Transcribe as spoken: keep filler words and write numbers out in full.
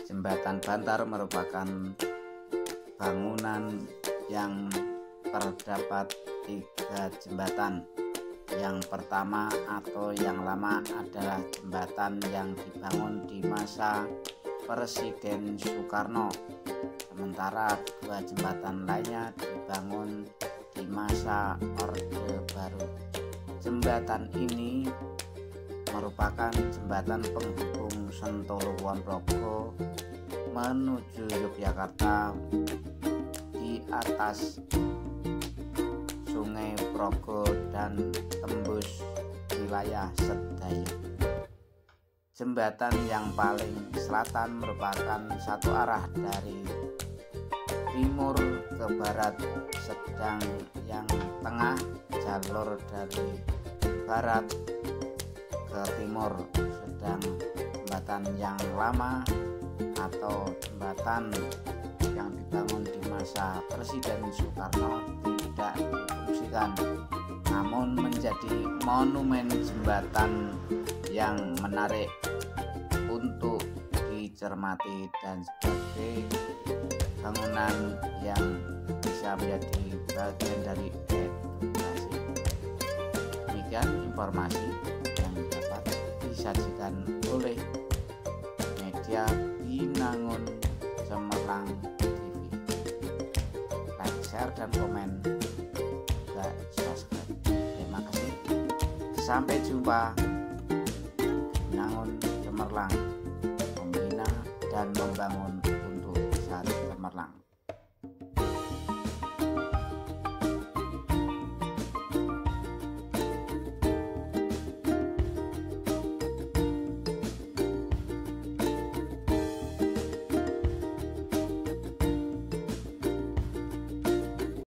Jembatan Bantar merupakan bangunan yang terdapat tiga jembatan. Yang pertama atau yang lama adalah jembatan yang dibangun di masa Presiden Soekarno, sementara dua jembatan lainnya dibangun di masa Orde Baru. Jembatan ini merupakan jembatan penghubung Sentolo Ponorogo menuju Yogyakarta di atas Sungai Progo dan tembus wilayah Sedayu. Jembatan yang paling selatan merupakan satu arah dari timur ke barat, sedang yang tengah jalur dari barat ke timur, sedang jembatan yang lama atau jembatan yang dibangun di masa Presiden Soekarno tidak difungsikan, namun menjadi monumen jembatan yang menarik untuk dicermati dan sebagai bangunan yang bisa menjadi bagian dari edukasi. Demikian informasi yang dapat disajikan oleh media Binangun Cemerlang T V. Like, share, dan komen, juga subscribe. Terima kasih. Sampai jumpa. Binangun Cemerlang, membina dan membangun untuk Desa Cemerlang.